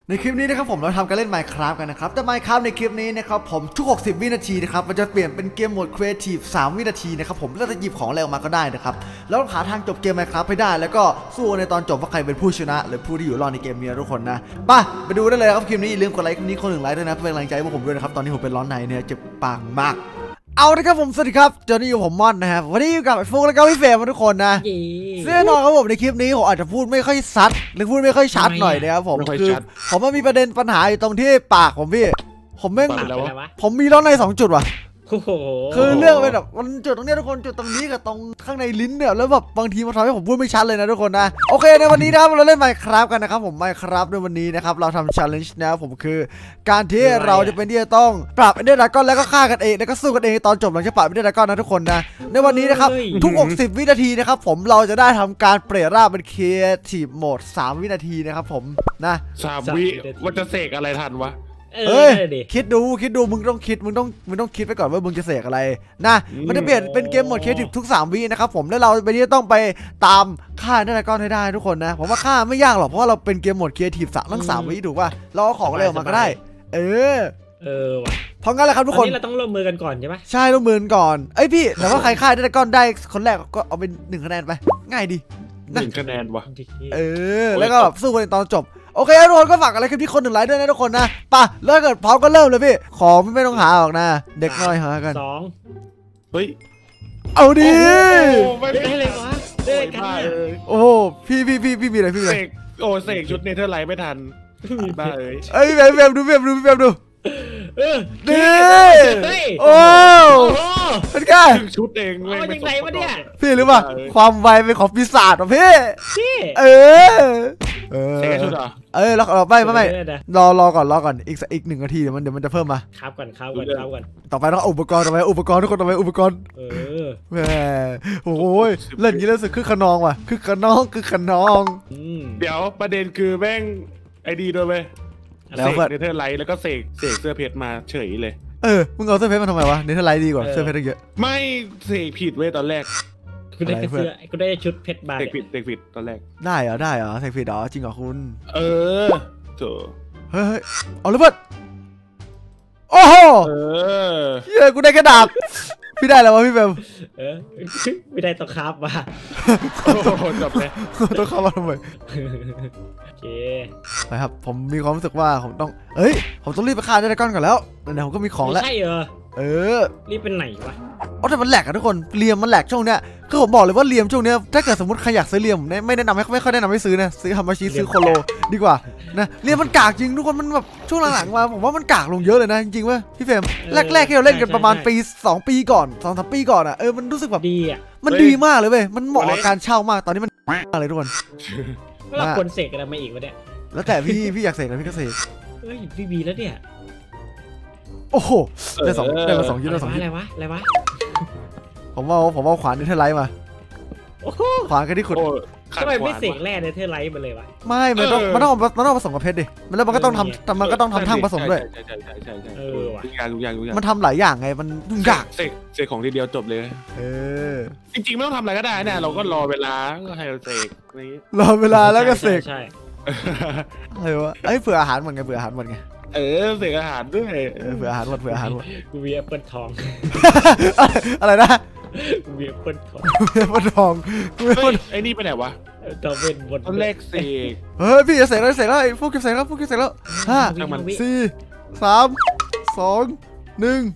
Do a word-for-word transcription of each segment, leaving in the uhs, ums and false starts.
ในคลิปนี้นะครับผมเราทำการเล่น Minecraft กันนะครับแต่ Minecraft ในคลิปนี้นะครับผมทุกหกสิบวินาทีนะครับมันจะเปลี่ยนเป็นเกมโหมด Creative สามวินาทีนะครับผมแล้วจะหยิบของอะไรออกมาก็ได้นะครับแล้วหาทางจบเกม Minecraft ให้ได้แล้วก็สู้ในตอนจบว่าใครเป็นผู้ชนะหรือผู้ที่อยู่รอดในเกมนี้ทุกคนนะไปไปดูได้เลยครับคลิปนี้อย่าลืมกดไลค์คลิปนี้คนหนึ่งไลค์ด้วยนะเป็นกำลังใจให้พวกผมด้วยนะครับตอนนี้ผมเป็นร้อนในเนี่ยเจ็บปากมากเอาละครับผมสวัสดีครับเจอนี่อยู่ผมม่อนนะครับวันนี้อยู่กับไอ้ฟุกแล้วก็พี่เฟรมทุกคนนะแน่นอนครับผมในคลิปนี้ผมอาจจะพูดไม่ค่อยซัดหรือพูดไม่ค่อยชัดหน่อยนะครับผมคือผมมันมีประเด็นปัญหาอยู่ตรงที่ปากผมพี่ผมแม่งผมมีร้อนในสองจุดว่ะคือเรื่องเป็นแบบมันจุดตรงนี้ทุกคนจุดตรงนี้กับตรงข้างในลิ้นเนี่ยแล้วแบบบางทีมันทำให้ผมพูดไม่ชัดเลยนะทุกคนนะโอเคในวันนี้นะครับเราเล่น Minecraft กันนะครับผม Minecraft ในวันนี้นะครับเราทำ challenge นะครับผมคือการที่เราจะเป็นที่จะต้องปราบ Ender Dragon แล้วก็ฆ่ากันเองแล้วก็สู้กันเองตอนจบหลังจากปราบ Ender Dragon นะทุกคนนะในวันนี้นะครับทุกหกสิบวินาทีนะครับผมเราจะได้ทำการเปลี่ยนร่างเป็น Creative Mode สามวินาทีนะครับผมนะสามวิว่าจะเสกอะไรทันวะเอ้ยคิดดูคิดดูมึงต้องคิดมึงต้องมึงต้องคิดไปก่อนว่ามึงจะเสกอะไรนะมันจะเปลี่ยนเป็นเกมโหมด Creative ทุกสามวินะครับผมแล้วเราไปที่ต้องไปตามฆ่า Ender Dragonให้ได้ทุกคนนะผมว่าฆ่าไม่ยากหรอกเพราะว่าเราเป็นเกมโหมด Creative สามทั้งสามวิถูกป่ะเราเอาของอะไรออกมาก็ได้เออเออว่ะเพราะงั้นแหละครับทุกคนเราต้องร่วมมือกันก่อนใช่ปะใช่ร่วมมือกันก่อนเอ้ยพี่แต่ว่าใครฆ่า Ender Dragonได้คนแรกก็เอาเป็นหนึ่งคะแนนไปง่ายดีหนึ่งคะแนนวะเออแล้วก็สู้กันตอนจบโอเคทุกคนก็ฝากอะไรคลิปที่คนหนึ่งไลค์ด้วยนะทุกคนนะป่ะเลิกเกิดพร้อมก็เริ่มเลยพี่ของไม่ต้องหาออกนะเด็กน้อยหากันสองเฮ้ยเอาดิไม่ได้เลยวะเด็กกันโอ้พี่พี่พี่พี่มีอะไรพี่มีอะไรโอ้เสกชุดเนเธอร์ไลท์ไม่ทันบ้าเอ้ยเอ้ยแบมแบมดูแบมดูแบมดูดีโอ้เป็นไงชุดเองเลยเป็นไงวะเนี่ยพี่รู้ป่ะความไวเป็นของปีศาจของพี่เออเออเสกชุดเหรอเออเราไม่ไม่ไม่รอรอก่อนรอก่อนอีกอีกหนึ่งนาทีเดี๋ยวมันเดี๋ยวมันจะเพิ่มมาครับก่อนครับก่อนครับก่อนต่อไปต้องอุปกรณ์ต่อไปอุปกรณ์ทุกคนต่อไปอุปกรณ์เออแหมโอ้ยเล่นอย่างนี้แล้วสึกคือขนองว่ะคือขนองคือขนองเดี๋ยวประเด็นคือแม่งไอดีด้วยเว้ยเสกเนเธอร์ไลท์แล้วก็เสกเสกเสื้อเพชรมาเฉยเลยเออมึงเอาเสื้อเพชรมาทำไมวะเนเธอร์ไลท์ดีกว่าเสื้อเพชรเยอะไม่เสกผิดเว้ยตอนแรกกูได้เสื้อกูได้ชุดเพชรบาเสกผิดเสกผิดตอนแรกได้เหรอได้เหรอเสกผิดเหรอจริงเหรอคุณเออโถเฮ้ยเอาเลยเพื่อนโอ้โหเออเฮ้ยกูได้กระดาษพี่ได้แล้ววะพี่เบมเออไม่ได้ต้องคาบมาโอ้โหจบเลยต้องคาบมาทำไมโอเคไปครับผมมีความรู้สึกว่าผมต้องเอ้ยผมต้องรีบไปฆ่า Ender Dragonก่อนแล้วเดี๋ยวผมก็มีของแล้วใช่เหรอเออรีบเป็นไหนวะอ๋อแต่มันแหลกอะทุกคนเรียมมันแหลกช่วงเนี้ยคือผมบอกเลยว่าเรียมช่วงเนี้ยถ้าเกิดสมมติใครอยากซื้อเรียมไม่แนะนำไม่ไม่ค่อยแนะนำให้ซื้อนะซื้อฮามาชิซื้อโคโลดีกว่านะเรียมมันกากจริงทุกคนมันแบบช่วงหลังๆมาผมว่ามันกากลงเยอะเลยนะจริงๆเว้ยพี่เฟรมแรกๆที่เราเล่นกันประมาณปีสองปีก่อนสองสามปีก่อนอะเออมันรู้สึกแบบดีอะมันดีมากเลยเว้ยมันเหมาะกับการเช่ามากตอนนี้มันอะไรทุกคนเราควรเสกอะไรมาอีกวะเนี่ยแล้วแต่พี่พี่อยากเสกอะไรพี่ก็เสกเฮ้ยพี่บีแล้วเนี่ยโอ้โหได้สองได้มาสองยุทธ์ได้สองยุทธ์อะไรวะอะไรวะผมเอาผมเอาขวานเนเธอร์ไลท์มาขวานกันที่ขุดทำไมไม่เสกแร่เนเธอร์ไลท์มาเลยวะไม่มันต้องมันต้องมันต้องผสมกับเพชรดิมันแล้วมันก็ต้องทำมันก็ต้องทำทั้งผสมด้วยใช่ใช่ใช่ใช่ใช่เออทุกอย่างทุกอย่างทุกอย่างมันทำหลายอย่างไงมันยุ่งยากเสกเสกของทีเดียวจบเลยเออจริงๆไม่ต้องทำอะไรก็ได้เนี่ยเราก็รอเวลาก็ให้เราเสกนี้รอเวลาแล้วก็เสกใช่อะไรวะไอ้เผื่ออาหารหมดไงเผื่ออาหารหมดไงเออเสกอาหารด้วยเผื่ออาหารหมดเผื่ออาหารหมดกูมีแอปเปิลทองอะไรนะกูมีแอปเปิลทองแอปเปิลทองกูไม่ไอ้นี่ไปไหนวะตอเวนบนต้นเลขเสกเฮ้ยพี่จะเสกแล้วเสกแล้วไอ้พวกเก็บเสกแล้วพวกเก็บเสกแล้วห้าสี่สามสองหนึ่ง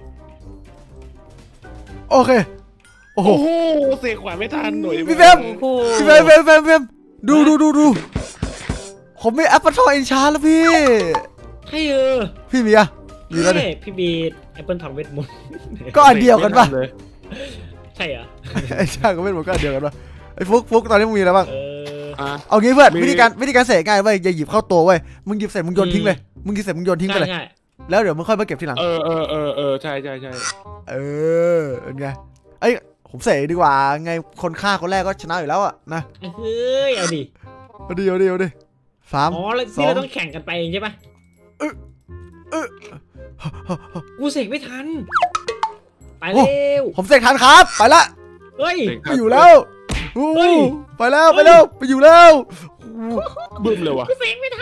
โอเคโอ้โหเสกขวานไม่ทันหน่อยพี่เฟมพี่เฟมเฟมเฟมเฟมดูดูดูดูผมมีแอปเปิลทองอินชาแล้วพี่ใช่เออพี่มีอะมีแล้วเนี่ยพี่บีแอปเปิลทองเวทมนต์ก็อันเดียวกันป่ะใช่เหรอไอ้ชากับเวทมนต์ก็อันเดียวกันป่ะไอ้ฟุกฟุกตอนนี้มึงมีอะไรบ้างเออเอางี้เพื่อนวิธีการวิธีการเสกง่ายเว้ยอย่าหยิบเข้าตัวเว้ยมึงหยิบเสร็จมึงโยนทิ้งเลยมึงหยิบเสร็จมึงโยนทิ้งไปเลยแล้วเดี๋ยวมึงค่อยมาเก็บทีหลังเออเออเออเออใช่ใช่ใช่เออเป็นไงไอ้ผมเสกดีกว่าไงคนฆ่าคนแรกก็ชนะอยู่แล้วอะนะเฮ้ยเอาดิเอาดิเอาดิเอาดิสามอ๋อแล้วที่เราต้องแข่งกันไปเองใช่ปะเออเออกูเสกไม่ทันไปเร็วผมเสกทันครับไปละเฮ้ยไปอยู่แล้วไปแล้วไปแล้วไปอยู่แล้วบึ้มเลยวะเสกไม่ทัน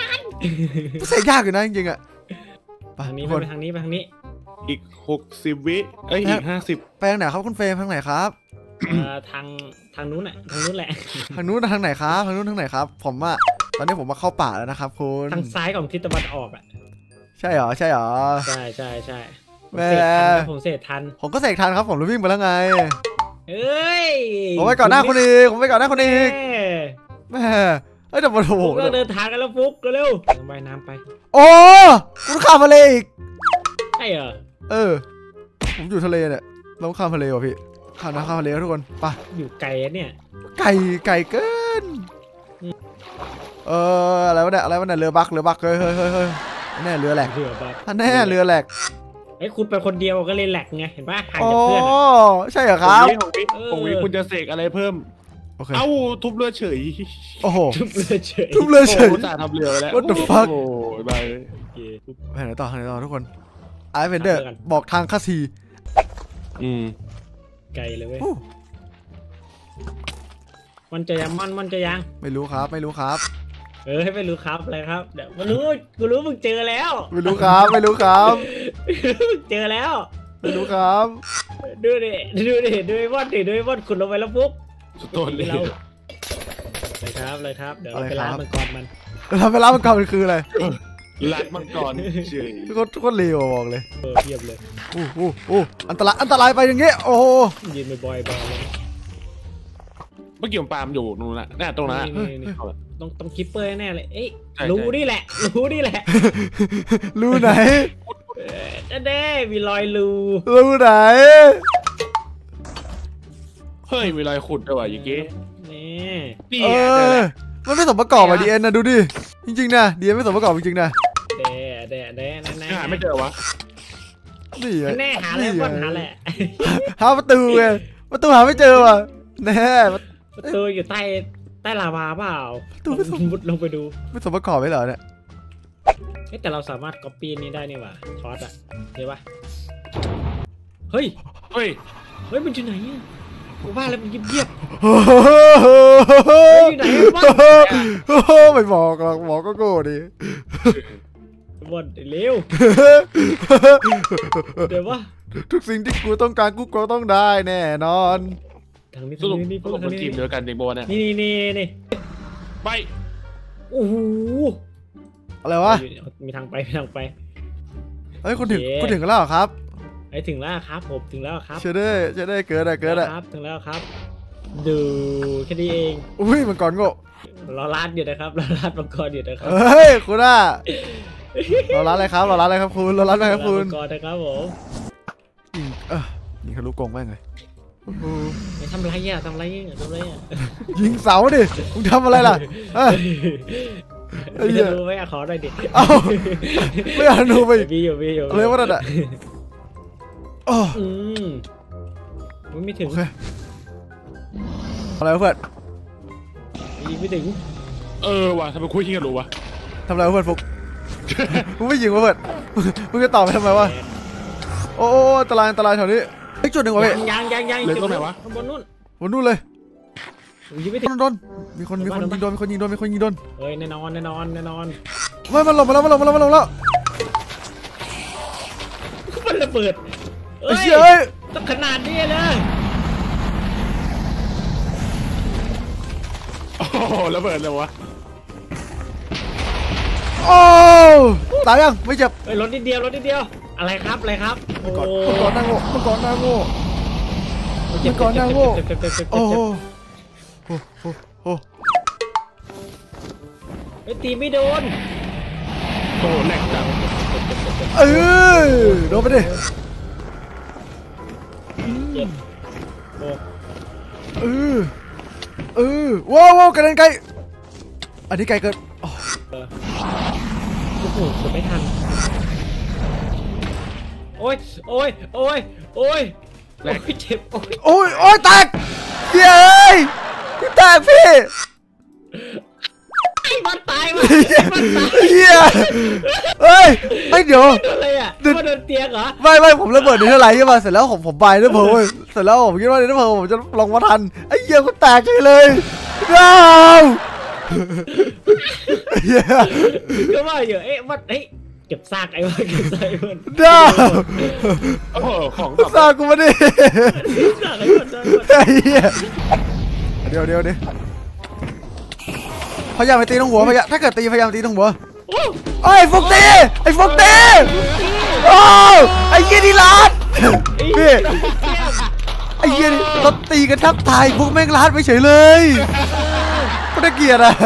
เสกยากอยู่นะจริงๆอะไปทางนี้ทุกคนไปทางนี้ไปทางนี้อีกหกสิบวิเอ้ยอีกห้าสิบไปทางไหนครับคุณเฟรมทางไหนครับเอ่อทางทางนู้นอ่ะทางนู้นแหละทางนู้นทางไหนครับทางนู้นทางไหนครับผมอะตอนนี้ผมมาเข้าป่าแล้วนะครับคุณทางซ้ายของทิศตะวันออกอ่ะใช่เหรอใช่เหรอใช่ใช่ใช่แม่ผมเสร็จทันผมก็เสกทันครับผมรู้วิ่งไปแล้วไงเอ้ยผมไปก่อนหน้าคนอีกผมไปก่อนหน้าคนอีกแม่แม่เอ้ยแต่โอ้โหฟุกเราเดินทางกันแล้วฟุกเร็วๆว่ายน้ำไปโอ้คุณข้ามทะเลอีกใช่เหรอเออผมอยู่ทะเลเนี่ยเราข้ามทะเลว่ะพี่ข้ามนะข้ามทะเลทุกคนไปอยู่ไกลอะเนี่ยไก่ไก่เกินเอออะไรวะเนี่ยอะไรวะเนี่ยเรือบักเรือบักเฮ้ยเฮ้ยเฮ้ยเฮ้ยแน่เรือแหลกเรือบักอันแน่เรือแหลกไอ้ยคุณไปคนเดียวก็เลยแหลกไงเห็นป่ะห่างโอ้จากเพื่อนอะใช่เหรอครับของวิของวิคุณจะเสกอะไรเพิ่มโอเคเอ้าทุบเรือเฉยโอ้โหทุบเรือเฉยทุบเรือเฉยโอ้จ่าทำเรือไปแล้ว What the fuck โอ้ยบายโอเคไปไหนต่อไปไหนต่อทุกคนไอเวนเดอร์ตามเรือกันบอกทางข้าทีอืมไกลเลยเว้ยโอ้มันจะยังมันมันจะยังไม่รู้ครับไม่รู้ครับเออให้ไม่รู้ครับอะไรครับเดี๋ยวมารู้กูรู้มึงเจอแล้วไม่รู้ครับไม่รู้ครับมึงเจอแล้วไม่รู้ครับดูดิดูดิดูไอ้บอลดิดูไอ้บอลขุดลงไปแล้วปุ๊บสุดโต้นเลยเราเลยครับเลยครับเดี๋ยวเราไปล้างมันก่อนมันเราทำเวลามันก่อนมันคืออะไรรัดมังกรเฉยทุกคนทุกคนเลวอะบอกเลยเออเทียบเลยอู้อู้อู้อันตรายอันตรายไปอย่างเงี้ยโอ้โหยืนบ่อยๆบ่อยเลยเมื่อกี้ผมปาล์มอยู่ตรงนั้นน่ะน่ะตรงนั้นน่ะนี่นี่เอาละต้องต้องคิปเปอร์แน่เลยเอ้ยใช่รู้ใช่นี่แหละรู้นี่แหละรู้ไหนเออแน่มีรอยรูรู้ไหนเฮ้ยมีรอยขุดด้วยว่ะอย่างงี้นี่นี่เอไงเจออแล้วมันไม่สมประกอบอ่ะดีเอ็นนะดูดิจริงๆนะดีเอ็นไม่สมประกอบจริงๆนะเด้เด้เด้แน่แน่หาไม่เจอวะนี่ไงแน่หาแล้วบอลหาแหละหาประตูไงประตูหาไม่เจอว่ะแน่ประตูอยู่ใต้ใต้ลาวาเปล่าประตูไม่สมมุดลงไปดูไม่สมประกอบไว้เหรอเนี่ยเฮ้ยแต่เราสามารถก๊อปปี้นี้ได้นี่หว่าทอสอะเห็นปะเฮ้ยเฮ้ยเฮ้ยมันอยู่ไหนอะกูว่าแล้วมันเงียบโอ้โหๆอยู่ไหนวะไม่บอกหรอกบอกก็โง่ดิบอลเร็วเดี๋ยววะทุกสิ่งที่กูต้องการกูก็ต้องได้แน่นอนทางนี้สทางรุปนี้นี่สพวรุกปทางเป็นทีนี้มเดียวกันในโบเนี่ยนี่นี่นี่นี่ไปโอ้โหอะไรวะมีทางไปมีทางไปเฮ้ยคุณถึงโอเคคุณถึงกันแล้วเหรอครับไอ้ยถึงแล้วครับผมถึงแล้วครับเชื่อได้เชื่อได้เกิดอะเกิดอะครับถึงแล้วครับ ดูแค่นี้เองอุ้ยมันก่อนโง่รอลาดอยู่นะครับรอลาดมังกรอยู่นะครับเฮ้ยคุณอะเราร้านอะไรครับเราร้านอะไรครับคุณเราร้านอะไรครับคุณมังกรนะครับผมยิงเออยิงทะลุกรงแม่งเลยโอ้โหไม่ทำไรอ่ะทำไรอ่ะทำไรอ่ะยิงเสาดิมึงทำอะไรล่ะเอ้ย ไอ้เหี้จะยดูไหมอ่ะขอหน่อยดิเอ้าไม่เอาหนูไปมีอยู่มีอยู่อะไรวะนั่นอะโอ้อืมมันไม่ถึงโอเคอะไรวะเพื่อนยิงไม่ถึงเออว่ะทำไมคุยยิงกันรู้วะทำอะไรวะเพื่อนฟุกมึงไม่ยิงวะเพื่อนมึงจะตอบไปทำไมวะโอ้โอ้อันตรายอันตรายแถวนี้อีกจุดหนึ่งวะพี่ยังยังยังยังเลยตรงไหนวะข้างบนนู่นบนนู่นเลยยิงไม่ถึงโดนโดนมีคนมีคนยิงโดนมีคนยิงโดนมีคนยิงโดนเอ้ยแน่นอนแน่นอนแน่นอนไม่มันหลบมาแล้วมันหลบมาแล้วมันหลบมาแล้วมันระเบิดไอ้เชี่ยเอ้ยต้องขนาดนี้เลยโอ้โหระเบิดเลยวะโอ้ตายยังไม่เจ็บเอ้ยรถนิดเดียวรถนิดเดียวอะไรครับอะไรครับโอ้ก่อนก่อนหน้าโง่ก่อนหน้าโง่เจ็บก่อนหน้าโง่เจ็บเจ็บเจ็บเจ็บโอ้เจ็บโหโอ้โหเฮ้ยตีไม่โดนโอ้โหแหลกจังเออโดนไปดิเจ็บโอ้เออเออว้าวว้าวกระเด็นไกลอันนี้ไกลเกินโอ้โหกดไม่ทันโอ้ยโอ้ยโอ้ยโอ้ยโอ้ยเจ็บโอ้ยโอ้ยโอ้ยแตกเย้ยกูแตกพี่ไอ้มันตายว่ะมันตายเฮียเฮ้ยไม่เดี๋ยวโดนอะไรอ่ะมาโดนเตียงเหรอไม่ไม่ผมระเบิดในเท่าไหร่ใช่ป่ะเสร็จแล้วผมผมบายด้วยเพลเว้ยเสร็จแล้วผมคิดว่าในเพลผมจะลงมาทันไอ้เหี้ยกูแตกเลยเลยว้าวก็ว่าอยู่เอ๊ะมันเฮ้ยเก็บซากไอ้มันเก็บซากไอ้มันด้าโอ้โหของสร้างกูมาดิซากไอ้มันซากไอ้มันไอ้เหี้ยเดี๋ยวเดี๋ยวเดี๋ยวพยายามไปตีตรงหัวพยายามถ้าเกิดตีพยายามตีตรงหัวโอ้ไอ้ฟุกตีไอ้ฟุกตีโอ้ไอ้เหี้ยนี่ลัดพี่ไอ้เหี้ยเราตีกันทับตายฟุกแม่งลัดไปเฉยเลยก็ได้เกียรติอะ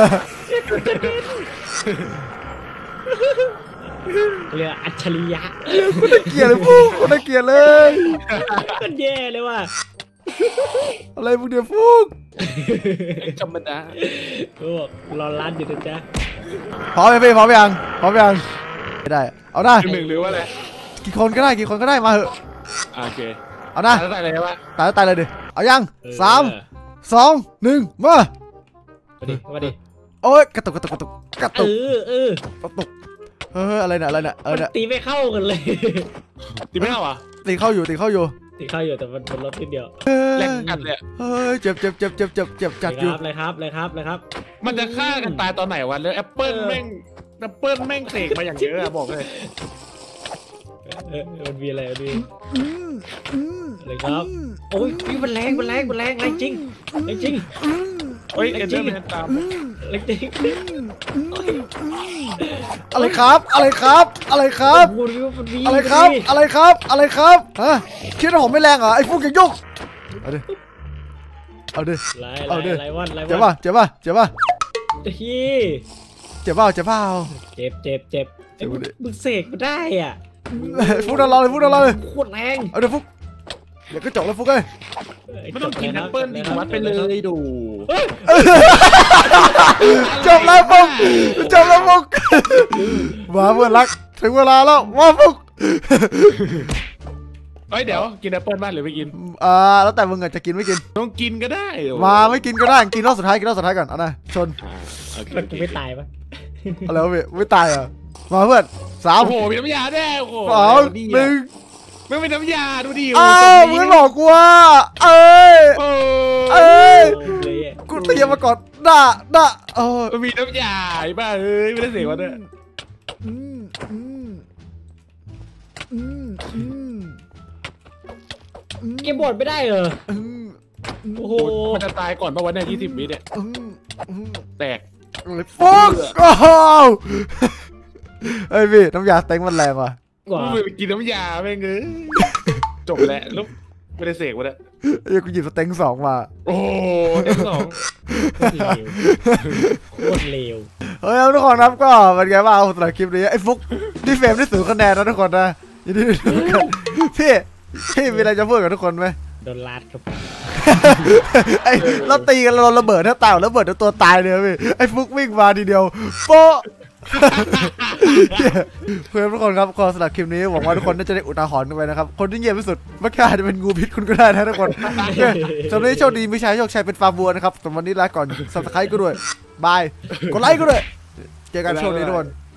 เรืออัจฉริยะก็ได้เกียรติเลยฟุกก็ได้เกียรติเลยก็แย่เลยว่ะอะไรมึงเดี๋ยวฟุกธรรมดาโอ้รอร้านอยู่นะจ๊ะพร้อมไหมพี่พร้อมยังพร้อมยังไม่ได้เอาได้หนึ่งหรือว่าอะไรกี่คนก็ได้กี่คนก็ได้มาเหอะโอเคเอานะแล้วอะไรวะตายแล้วตายเลยดิเอายังสามสองหนึ่งมามาดิมาดิโอ๊ยกระตุกกระตุกกระตุกกระเอตุกอเออกระตุกเฮ้ยอะไรเนี่ยอะไรเนี่ยเออมันเนี่ยตีไม่เข้ากันเลยตีไม่เอาอ่ะตีเข้าอยู่ตีเข้าอยู่ตีเข้าอยู่แต่มันมันลดนิดเดียวเฮ้แรยงกัดเลยเฮ้ยเจ็บเจ็บเจ็บเจ็บเจ็บเจ็บจัดอยู่เลยครับเลยครับเลยครับมันจะฆ่ากันตายตอนไหนวะแล้วแอปเปิ้ลแม่งแอปเปิ้ลแม่งเสกมาอย่างเยอะอะบอกเลยเออมันมีอะไรดีอะไรครับโอ้ยมันแรงมันแรงมันแรงแรงจริงแรงจริงเฮ้ยเอ็นเดอร์แมนตามแรงจริงอะไรครับอะไรครับอะไรครับมันมีอะไรครับอะไรครับอะไรครับฮะคิดว่าผมไม่แรงเหรอไอ้ฟุกอย่ายุ่งเอาดิเอาดิไรเอาดิไรวันไรวันเจ็บป่ะเจ็บป่ะเจ็บป่ะพี่เจ็บเปล่าเจ็บเปล่าเจ็บเจ็บเจ็บไอ้มึงมึงเสกมาได้อ่ะฟุกนอนรอเลยฟุกนอนรอเลยโคตรแรงเอาเดี๋ยวฟุกเดี๋ยวก็จบแล้วฟุกเอ้ยไม่ต้องกินแอปเปิ้ลดิวัดไปเลยดูจบแล้วฟุกจบแล้วฟุกมาเพื่อนรักถึงเวลาแล้วมาฟุกเฮ้ยเดี๋ยวกินแอปเปิ้ลบ้างหรือไม่กินอ่าแล้วแต่มึงอาจจะกินไม่กินต้องกินก็ได้มาไม่กินก็ได้กินรอบสุดท้ายกินรอบสุดท้ายก่อนเอานะชนโอเคมันกูไม่ตายปะอะไรวะพี่ไม่ตายเหรอมาเพื่อนสามโอ้โหมีน้ำยาแน่โอ้โหสองหนึ่งไม่เป็นน้ำยาดูดิอ้าวมึงบอกกูว่าเอ้ยโอ้เอ้ยโอ้เลยอ่ะกูเตรียมมาก่อนด่าด่าเออมันมีน้ำยาไอ้บ้าเอ้ยไม่ได้เสียวันเนี่ยอืมอืมอืมอืมเกมบอร์ดไม่ได้เหรออืมโอ้โหมันจะตายก่อนป่ะวันเนี่ยยี่สิบวิเนี่ยอืมอืมแตกเลยฟุกโอ้โหเฮ้ยพี่น้ำยาเต็งมันแรงว่ะกว่ามึงไปกินน้ำยาแม่งเอ้ยจบแล้วลูกไม่ได้เสกวันเนี่ยเอ้ยกูหยิบสเต็งสองมาโอ้โหเอ็มสองเลวโคตรเลวเฮ้ยทุกคนครับก็เป็นไงบ้างสำหรับคลิปนี้ไอ้ฟุกที่เฟรมได้ศูนย์คะแนนนะทุกคนนะยินดีด้วยกันพี่พี่มีอะไรจะพูดกับทุกคนไหมโดนลาดครับไอ้เราตีกันเราระเบิดถ้าตายระเบิดตัวตายเลยพี่ไอ้ฟุกวิ่งมาทีเดียวโป๊ะเพื่อนทุกคนครับขอสำหรับคลิปนี้หวังว่าทุกคนน่าจะได้อุทาหรณ์กันไปนะครับคนที่เงียบที่สุดมันอาจจะเป็นงูพิษคุณก็ได้นะทุกคนสำหรับวันนี้โชคดีไม่ใช่โชคชัยเป็นฟาร์มบัวนะครับสำหรับวันนี้ลาก่อนสับสไครต์ก็ด้วยบายกดไลค์ก็ด้วยเจอกันโชคดีทุกคน